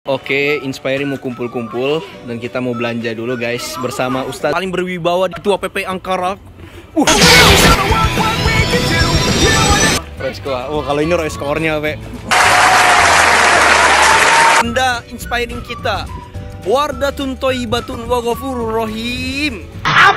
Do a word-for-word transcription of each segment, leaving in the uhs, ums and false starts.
Oke, Inspiring mau kumpul-kumpul dan kita mau belanja dulu guys bersama Ustadz paling berwibawa Ketua P P Ankara. Uh. Rescore. Oh, kalau ini reskornya, Pak. Anda Inspiring kita. Wardatun Thayyibatun wa Ghafurur Rahim.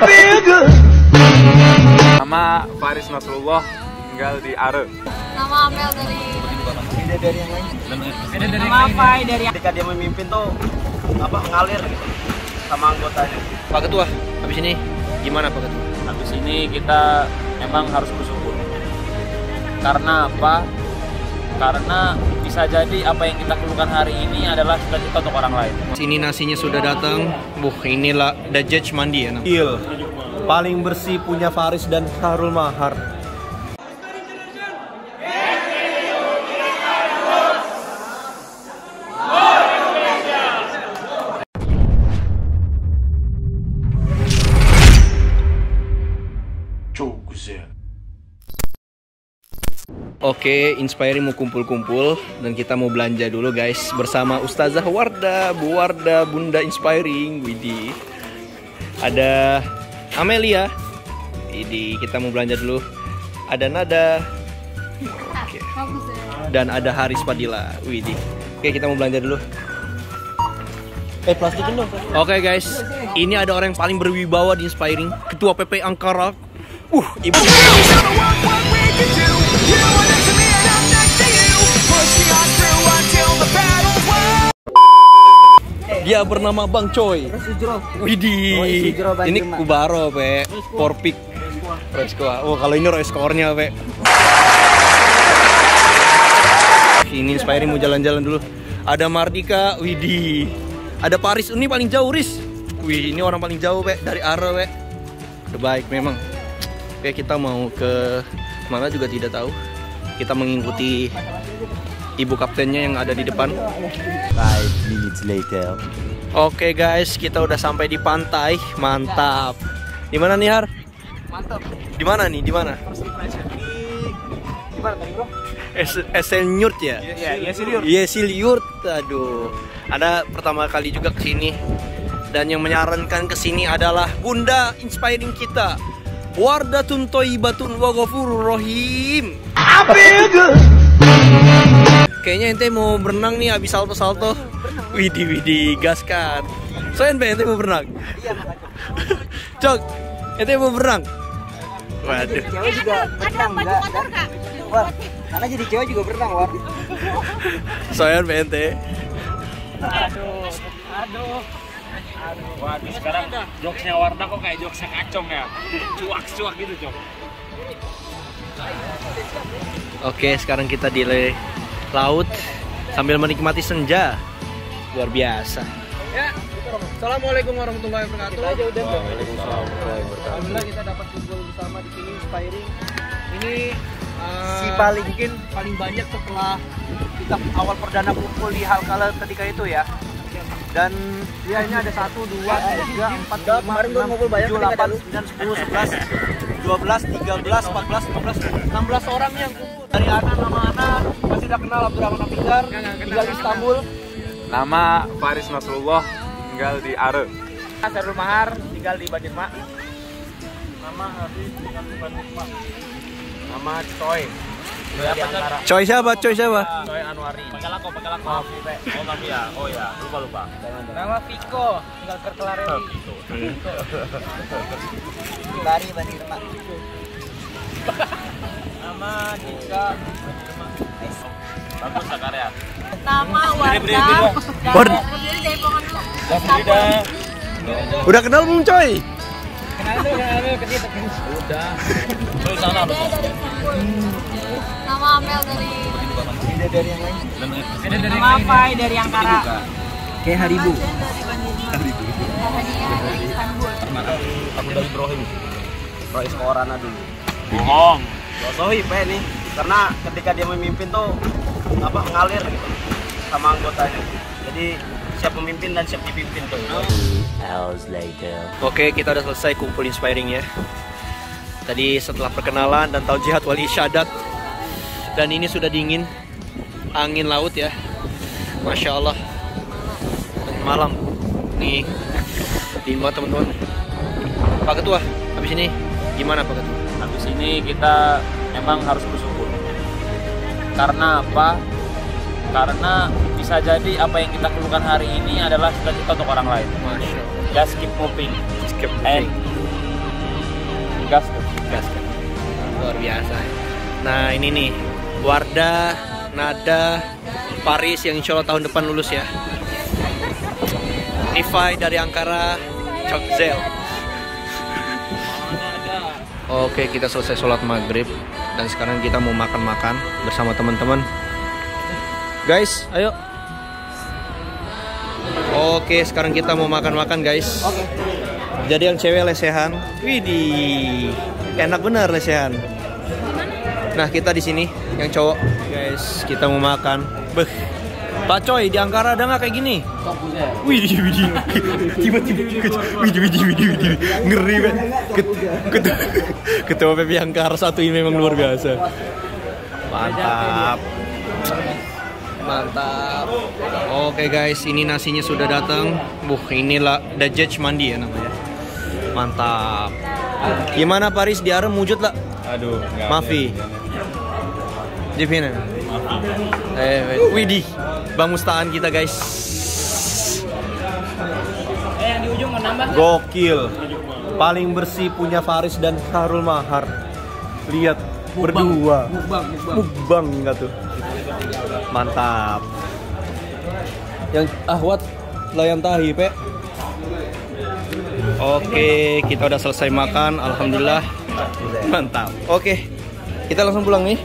Nama Faris Nasrullah, tinggal di Are. Nama Amel dari Beda dari yang lain. Beda dari nama Fai dari Ketika dia memimpin tuh apa ngalir gitu sama anggotanya. Pak Ketua, habis ini gimana Pak Ketua? Habis ini kita memang harus bersyukur. Karena apa? Karena bisa jadi apa yang kita keluhkan hari ini adalah cita-cita untuk orang lain. Sini nasinya sudah datang. Buh, inilah The Judge mandi ya. Il paling bersih punya Faris dan Harul Mahar. Oke, Inspiring mau kumpul-kumpul dan kita mau belanja dulu guys bersama Ustazah Wardah, Bu Wardah, Bunda Inspiring, Widih. Ada Amelia, Widih, kita mau belanja dulu. Ada Nada, oke. Dan ada Haris Padilla, Widih. Oke, kita mau belanja dulu. Eh plastikin dong. Oke guys, ini ada orang yang paling berwibawa di Inspiring, Ketua P P Ankara. Uh, ibu. Dia bernama Bang Coy. Widih. Ini Kubaro, Pe. Porpik. Rescore. Oh, kalau ini reskornya, Pe. Ini Inspiring mau jalan-jalan dulu. Ada Mardika, widih. Ada Paris, ini paling jauh, Riz. Wih, ini orang paling jauh, Pe, dari Are, Pe. Udah baik memang. Oke, kita mau ke mana juga tidak tahu. Kita mengikuti ibu kaptennya yang ada di depan. Five minutes later. Oke guys, kita udah sampai di pantai. Mantap. Di mana nih, Har? Mantap. Di mana nih? Di mana? Di mana tadi, Bro? Es Eselyurt ya? Iya, Eselyurt. Eselyurt. Aduh. Ada pertama kali juga ke sini. Dan yang menyarankan ke sini adalah Bunda Inspiring kita. Wardatun Thayyibatun wa Ghafurur Rahim. Kayaknya ente mau berenang nih habis salto-salto. Widih widih, gas kan. So ente ente mau berenang? Iya. Cok, ente mau berenang? Waduh. Cewek juga berenang enggak? Wah, karena jadi cewek juga berenang, War. Soalnya ente. Aduh, aduh. Waduh, sekarang jokesnya Wardah kok kayak jokesnya Kacong ya. Cuak-cuak gitu, Cok. Oke, sekarang kita di laut sambil menikmati senja. Luar biasa. Ya, Assalamualaikum warahmatullahi wabarakatuh. Kita aja udah. Waalaikumsalam warahmatullahi wabarakatuh. Alhamdulillah kita dapat kumpul bersama di sini Inspiring. Ini uh, Si paling- mungkin paling banyak setelah kita awal perdana kumpul di hal kala ketika itu ya. Dan dia ini ada satu, dua, tiga, empat, lima, enam, tujuh, delapan, sembilan, sepuluh, sebelas, dua belas, tiga belas, empat belas, lima belas, enam belas orang yang kumpul. Dari anak nama anak masih udah kenal Abdurrahman Afizar, tinggal di Istanbul. Nama Faris Nasrullah, tinggal di Are. Harul Mahar, tinggal di Banjarma. Nama Habib dengan Banjarma. Nama Coy. Dari Ankara. Coy siapa? Coy siapa? Coy Anwari. Pakai lako, pakai lako. Oh, tapi ya. Oh ya, lupa lupa. Nama Viko, tinggal Kerkelareli. Dari Banjarma. Nama Dika. Bagus karya. nama berdiri Wardah. dulu. Wardah. Berdiri dari pohon dulu. Berdiri dah. Udah kenal belum Coy? Kenal dulu, kenal dulu ke dia. Udah. Coy sana lu. Beda dari Istanbul. Nama Amel dari Beda dari yang lain. Beda dari nama Fai dari Ankara. Kayak Haribu. Jen dari Banjarma. Hadiah dari Istanbul. Aku dari Ibrahim. Rois Korana dulu. Bohong. Sohib ya nih, karena ketika dia memimpin tuh apa ngalir gitu sama anggotanya. Jadi siap memimpin dan siap dipimpin tuh. Oke, kita udah selesai kumpul Inspiring ya. Tadi setelah perkenalan dan taujihat wali syadat. Dan ini sudah dingin, angin laut ya, masya Allah. malam. Nih, lima teman-teman. Pak Ketua, habis ini gimana Pak Ketua? Habis ini kita emang harus bersyukur. Karena apa? Karena bisa jadi apa yang kita keluhkan hari ini adalah cita-cita untuk orang lain. Masya Allah. Just keep moving. Skip And gas. gas kan. Luar biasa. Nah ini nih Wardah, Nada, Paris yang insya Allah tahun depan lulus ya. Nifai dari Ankara, Cokzel. Oke, kita selesai sholat maghrib dan sekarang kita mau makan-makan bersama teman-teman. Guys, ayo. Oke, sekarang kita mau makan-makan guys. Oke. Jadi yang cewek lesehan, widih, enak bener lesehan. Nah kita di sini yang cowok, guys, kita mau makan. Beh, Pak Coy di Ankara ada nggak kayak gini? Widih, widih, tiba-tiba, widih, widih, widih, widih, ngeri banget. Ketua, ketua P P Ankara satu ini memang luar biasa. Mantap, mantap. Oke guys, ini nasinya sudah datang. Buh, inilah The Judge Mandi ya namanya. Mantap. Gimana Paris di Arem wujud lah? Aduh, Mafi. Jepina. Eh, widih, Bang Mustaan kita guys. Eh, yang di ujung menambah. Gokil. Paling bersih punya Faris dan Harul Mahar. Lihat berdua. Mukbang, mukbang. Mukbang enggak tuh? Mantap. Yang ahwat layam tahi, Pe. Oke, kita udah selesai makan, alhamdulillah. Mantap. Oke. Kita langsung pulang nih.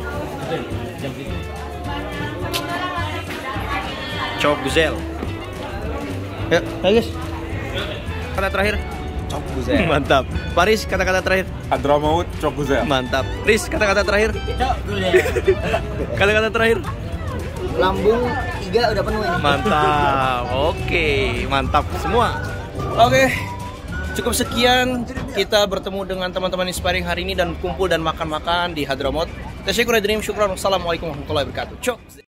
Cok Guzel. Ya, ayo guys. Kata terakhir. Cok Guzel. Mantap. Paris, kata-kata terakhir. Hadramaut Cok Guzel. Mantap. Riz, kata-kata terakhir. Kata-kata terakhir. Lambung tiga udah penuh ini. Mantap. Oke, mantap semua. Oke. Cukup sekian kita bertemu dengan teman-teman Inspiring hari ini dan kumpul dan makan-makan di Hadramaut. Tasyukur adrim syukran. Wassalamualaikum warahmatullahi wabarakatuh. Cok.